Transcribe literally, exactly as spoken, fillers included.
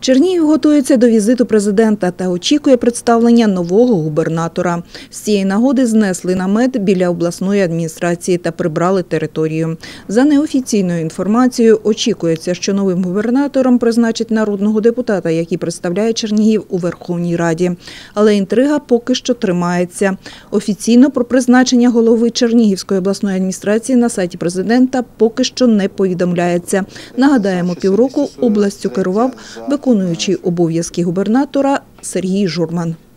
Чернігів готується до візиту президента та очікує представлення нового губернатора. З цієї нагоди знесли намет біля обласної адміністрації та прибрали територію. За неофіційною інформацією, очікується, що новим губернатором призначать народного депутата, який представляє Чернігів у Верховній Раді. Але інтрига поки що тримається. Офіційно про призначення голови Чернігівської обласної адміністрації на сайті президента поки що не повідомляється. Нагадаємо, півроку областю керував виконуючий обов'язки губернатора Сергій Журман.